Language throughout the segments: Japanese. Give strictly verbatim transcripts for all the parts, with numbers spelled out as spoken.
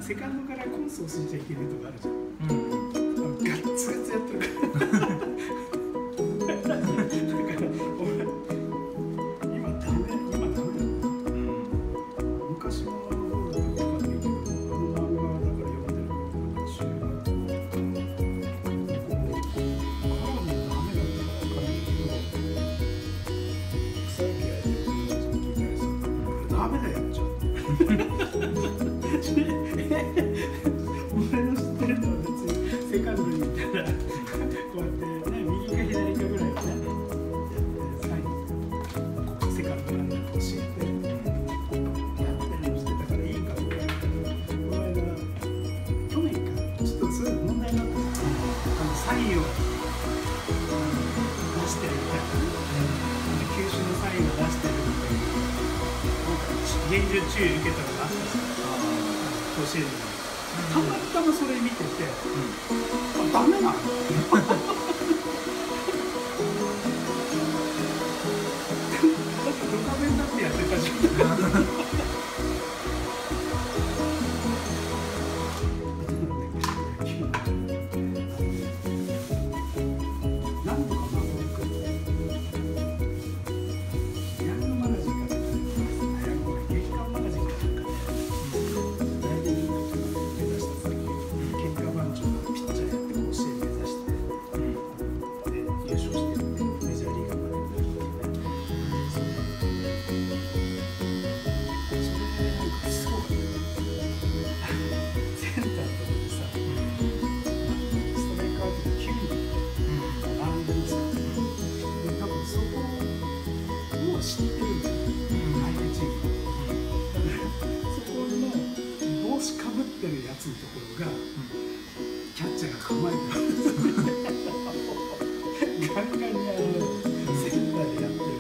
セカンドからコンソースしちゃいけないとかあるじゃん。 うん、 ガッツガツやってるからだから俺今ダメ今ダメだ、うん、昔の方だと分かんないけど、あの漫画だから読んでるから中学校からもダメだったか分かんないけど、草野球やってる時にさ、ダメだよちょっと俺の知ってるのは別にセカンドにいたらこうやってね、右か左かぐらいをねやって最後セカンドランナー教えてやってるのしてたからいいかもね。この間去年かちょっとそういう問題になったんですよ。あのサインを出してるみたいな、球種のサインを出してるみたいな、なんか厳重注意受けたのがあったんですよ。教えるのにたまたまそれ見てて、うん、あ、ダメなのだってドカベンだってやってたじゃん何度か守るくヤングマガジンから月刊マガジンから知ってるんだよ、相手チーム。そこの帽子かぶってるやつのところが、キャッチャーが構えてるんですよガンガンにあのセンターでやってる。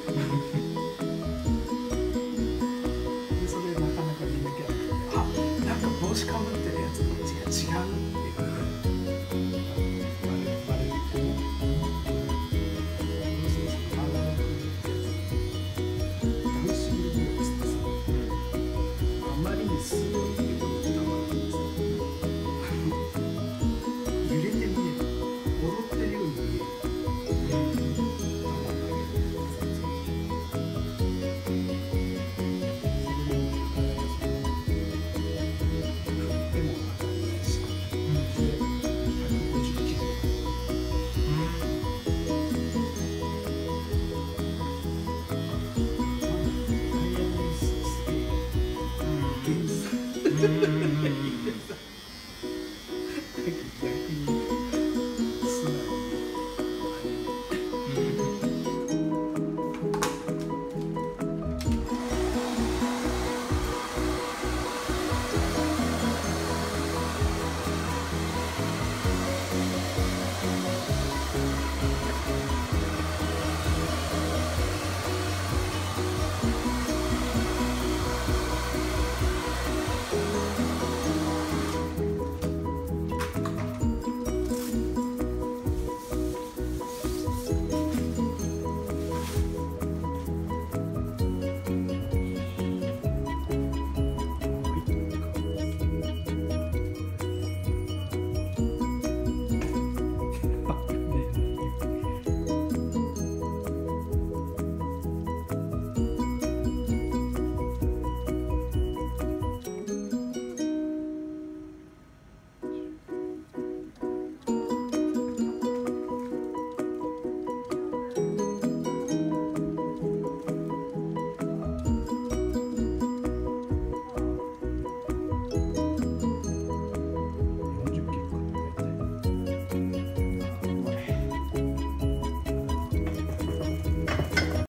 でそれなかなか見抜けなくて、あ、なんか帽子かぶってるやつと違う違うっていうのがバレバレるってね。すごい横にこだわったんですよ。揺れて見える、踊ってるように見える。たまんだけど全然。それも振っても当たらないし、でひゃくごじゅうキロ。タイヤの椅子すげえ。現実。